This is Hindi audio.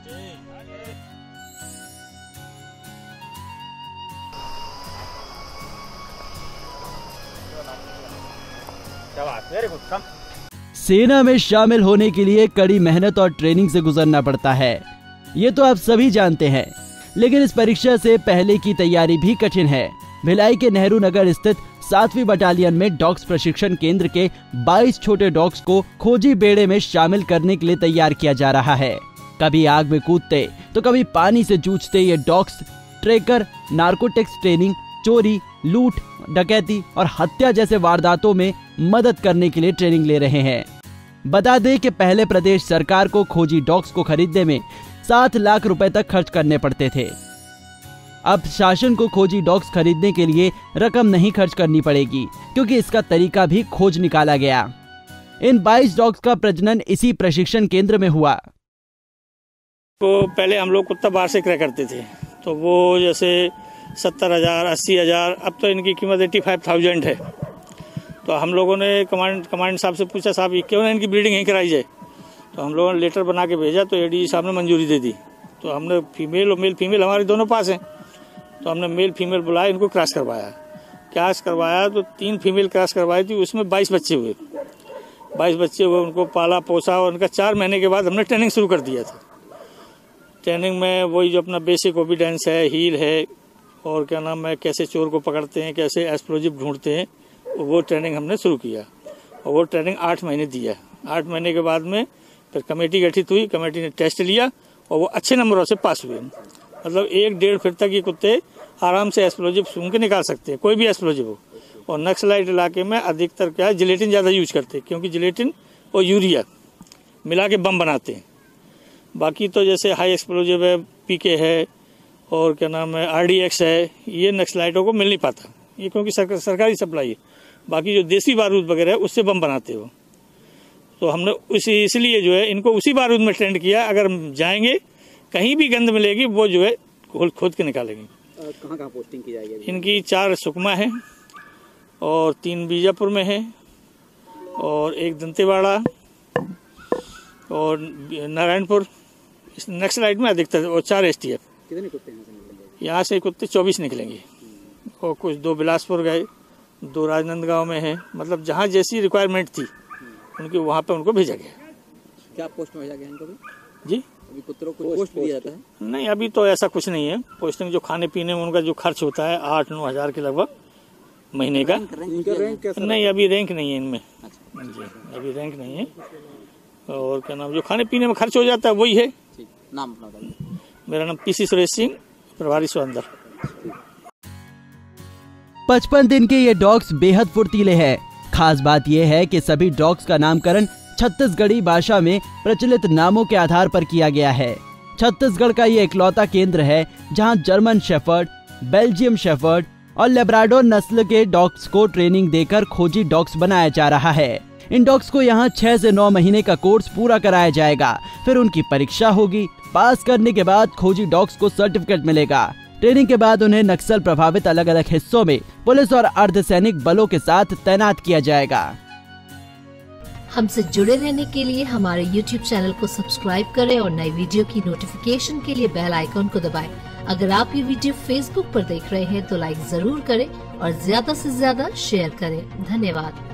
सेना में शामिल होने के लिए कड़ी मेहनत और ट्रेनिंग से गुजरना पड़ता है, ये तो आप सभी जानते हैं। लेकिन इस परीक्षा से पहले की तैयारी भी कठिन है। भिलाई के नेहरू नगर स्थित 7वीं बटालियन में डॉग्स प्रशिक्षण केंद्र के 22 छोटे डॉग्स को खोजी बेड़े में शामिल करने के लिए तैयार किया जा रहा है। कभी आग में कूदते तो कभी पानी से जूझते ये डॉग्स ट्रेकर, नार्कोटिक्स ट्रेनिंग, चोरी, लूट, डकैती और हत्या जैसे वारदातों में मदद करने के लिए ट्रेनिंग ले रहे हैं। बता दें कि पहले प्रदेश सरकार को खोजी डॉग्स को खरीदने में 7 लाख रुपए तक खर्च करने पड़ते थे। अब शासन को खोजी डॉग्स खरीदने के लिए रकम नहीं खर्च करनी पड़ेगी, क्योंकि इसका तरीका भी खोज निकाला गया। इन 22 डॉग्स का प्रजनन इसी प्रशिक्षण केंद्र में हुआ। तो पहले हम लोग कुत्ता बाहर से क्रय करते थे, तो वो जैसे 70,000, 80,000, अब तो इनकी कीमत 85,000 है। तो हम लोगों ने कमांड साहब से पूछा, साहब ये क्यों ना इनकी ब्रीडिंग यहीं कराई जाए। तो हम लोगों ने लेटर बना के भेजा, तो एडीजी साहब ने मंजूरी दे दी। तो हमने फीमेल और मेल फीमेल हमारे दोनों पास हैं, तो हमने मेल फीमेल बुलाया, इनको क्रॉस करवाया। तो 3 फीमेल क्रॉस करवाई थी, उसमें 22 बच्चे हुए। 22 बच्चे हुए, उनको पाला पोसा और उनका 4 महीने के बाद हमने ट्रेनिंग शुरू कर दिया था। ट्रेनिंग में वही जो अपना बेसिक ओबीडेंस है, हील है, और क्या नाम है, कैसे चोर को पकड़ते हैं, कैसे एक्सप्लोजिव ढूंढते हैं, वो ट्रेनिंग हमने शुरू किया। और वो ट्रेनिंग 8 महीने दिया। 8 महीने के बाद में फिर कमेटी गठित हुई। कमेटी ने टेस्ट लिया और वो अच्छे नंबरों से पास हुए। मतलब 1-1.5 फीट तक ये कुत्ते आराम से एक्सप्लोजिव सूंघ के निकाल सकते हैं, कोई भी एक्सप्लोजिव हो। और नक्सलाइट इलाके में अधिकतर क्या है, जिलेटिन ज़्यादा यूज करते हैं, क्योंकि जिलेटिन और यूरिया मिला के बम बनाते हैं। बाकी तो जैसे हाई एक्सप्लोजिव है, पीके है, और क्या नाम है, RDX है, ये नक्सलाइटों को मिल नहीं पाता, ये क्योंकि सरकारी सप्लाई है। बाकी जो देसी बारूद वगैरह है, उससे बम बनाते हो। तो हमने इसलिए जो है इनको उसी बारूद में ट्रेंड किया। अगर जाएंगे कहीं भी गंद मिलेगी, वो जो है खोद के निकालेंगे। कहाँ पोस्टिंग की जाएगी? इनकी 4 सुकमा है और 3 बीजापुर में है और 1 दंतेवाड़ा और नारायणपुर। इस नक्सलाइट में अधिकतर, और 4 STF। कितने कुत्ते यहाँ से निकलेंगे? यहाँ से कुत्ते 24 निकलेंगे, और कुछ 2 बिलासपुर गए, 2 राजनांदगांव में है। मतलब जहाँ जैसी रिक्वायरमेंट थी उनकी, वहाँ पे उनको भेजा गया। क्या पोस्ट में भेजा गया इनको? जी, अभी कुत्तों को पोस्ट दिया जाता है? नहीं, अभी तो ऐसा कुछ नहीं है। पोस्टिंग जो खाने पीने में उनका जो खर्च होता है 8-9 हज़ार के लगभग महीने का। नहीं, अभी रैंक नहीं है इनमें। जी, अभी रैंक नहीं है। और क्या नाम, जो खाने पीने में खर्च हो जाता है वही है। नाम अपना बताइए। मेरा नाम PC सुरेश सिंह, प्रभारी स्वंदर। 55 दिन के ये डॉग्स बेहद फुर्तीले हैं। खास बात यह है कि सभी डॉग्स का नामकरण छत्तीसगढ़ी भाषा में प्रचलित नामों के आधार पर किया गया है। छत्तीसगढ़ का ये इकलौता केंद्र है जहां जर्मन शेफर्ड, बेल्जियम शेफर्ड और लेब्राडोर नस्ल के डॉग्स को ट्रेनिंग देकर खोजी डॉग्स बनाया जा रहा है। इन डॉग्स को यहाँ 6 से 9 महीने का कोर्स पूरा कराया जाएगा, फिर उनकी परीक्षा होगी। पास करने के बाद खोजी डॉग्स को सर्टिफिकेट मिलेगा। ट्रेनिंग के बाद उन्हें नक्सल प्रभावित अलग अलग हिस्सों में पुलिस और अर्धसैनिक बलों के साथ तैनात किया जाएगा। हमसे जुड़े रहने के लिए हमारे YouTube चैनल को सब्सक्राइब करें और नई वीडियो की नोटिफिकेशन के लिए बेल आइकॉन को दबाएं। अगर आप ये वीडियो Facebook पर देख रहे हैं तो लाइक जरूर करें और ज्यादा से ज्यादा शेयर करें। धन्यवाद।